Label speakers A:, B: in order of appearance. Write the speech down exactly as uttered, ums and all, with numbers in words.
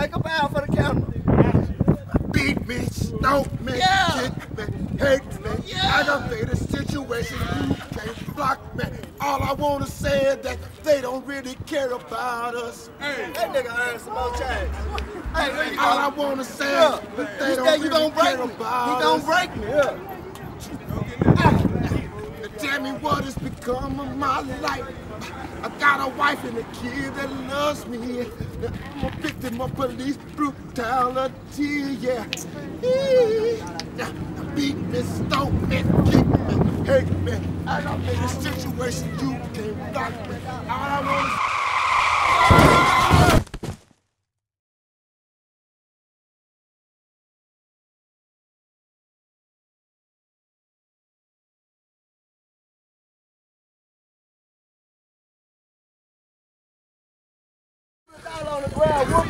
A: Take a bow for the camera.
B: Beat me, stomp me,
A: Yeah.
B: kick me, hate me.
A: Yeah.
B: I done made a situation you can't block me. All I wanna say is that they don't really care about us.
A: Hey, that nigga earned some more change. Hey, there you go.
B: All I wanna say
A: Yeah.
B: is that they
A: You
B: don't
A: said you
B: really
A: gonna break
B: care
A: me.
B: about
A: He
B: us.
A: gonna break me. Yeah.
B: Tell me what has become of my life. I got a wife and a kid that loves me. I'm a victim of police brutality, yeah. Beat me, stomp me, kick me, hate me. I got in a situation you can't block me. All I want is
A: all on the ground.